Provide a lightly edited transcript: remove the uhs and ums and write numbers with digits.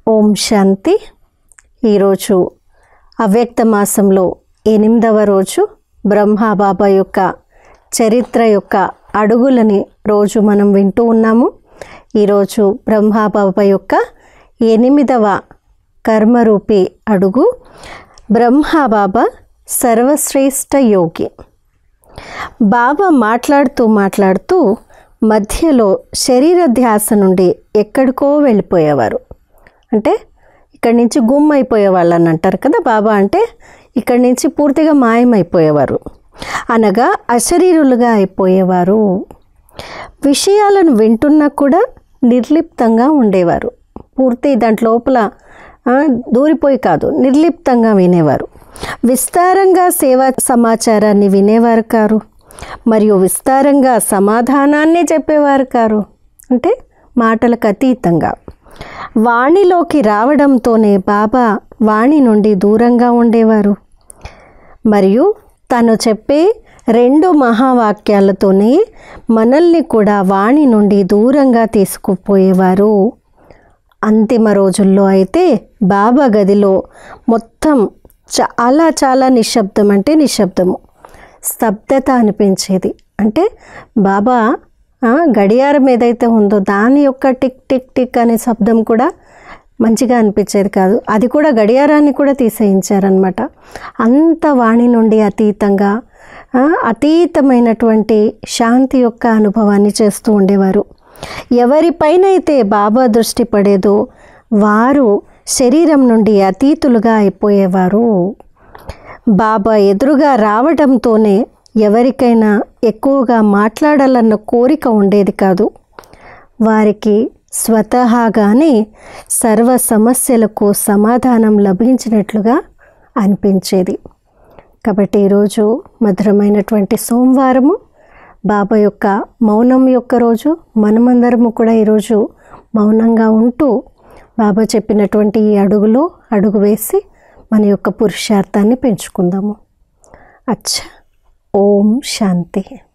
ఓం శాంతి. ఈరోజు అవ్యక్త మాసంలో 8వ రోజు బ్రహ్మబాబా యొక్క చరిత్ర యొక్క అడుగులని రోజు మనం వింటూ ఉన్నాము. ఈరోజు బ్రహ్మబాబా యొక్క 8వ కర్మరూపి అడుగు. బ్రహ్మబాబా సర్వశ్రేష్ఠ యోగి. బాబా మాట్లాడుతూ మధ్యలో శరీర ధ్యాస నుండి ఎక్కడికో వెళ్ళిపోయేవారు. అంటే ఇక్కడి నుంచి గుమ్ అయిపోయేవాళ్ళు అని అంటారు కదా. బాబా అంటే ఇక్కడి నుంచి పూర్తిగా మాయమైపోయేవారు, అనగా అశరీరులుగా అయిపోయేవారు. విషయాలను వింటున్నా కూడా నిర్లిప్తంగా ఉండేవారు. పూర్తి దాంట్లో లోపల దూరిపోయి కాదు, నిర్లిప్తంగా వినేవారు. విస్తారంగా సేవా సమాచారాన్ని వినేవారు కారు, మరియు విస్తారంగా సమాధానాన్ని చెప్పేవారు కారు. అంటే మాటలకు అతీతంగా వాణిలోకి రావడంతోనే బాబా వాణి నుండి దూరంగా ఉండేవారు. మరియు తను చెప్పే 2 మహావాక్యాలతోనే మనల్ని కూడా వాణి నుండి దూరంగా తీసుకుపోయేవారు. అంతిమ రోజుల్లో అయితే బాబా గదిలో మొత్తం చాలా నిశ్శబ్దం, అంటే నిశ్శబ్దము, స్తబ్దత అనిపించేది. అంటే బాబా గడియారం ఏదైతే ఉందో దాని యొక్క టిక్ టిక్ టిక్ అనే శబ్దం కూడా మంచిగా అనిపించేది కాదు. అది కూడా గడియారాన్ని కూడా తీసేయించారనమాట. అంత వాణి నుండి అతీతంగా అతీతమైనటువంటి శాంతి యొక్క అనుభవాన్ని చేస్తూ ఉండేవారు. ఎవరిపైనైతే బాబా దృష్టి పడేదో వారు శరీరం నుండి అతీతులుగా అయిపోయేవారు. బాబా ఎదురుగా రావడంతోనే ఎవరికైనా ఎక్కువగా మాట్లాడాలన్న కోరిక ఉండేది కాదు. వారికి స్వతహాగానే సర్వ సమస్యలకు సమాధానం లభించినట్లుగా అనిపించేది. కాబట్టి ఈరోజు మధురమైనటువంటి సోమవారము, బాబా యొక్క మౌనం యొక్క రోజు. మనమందరము కూడా ఈరోజు మౌనంగా ఉంటూ బాబా చెప్పినటువంటి ఈ అడుగులో అడుగు వేసి మన యొక్క పురుషార్థాన్ని పెంచుకుందాము. అచ్చా. ఓం శాంతి.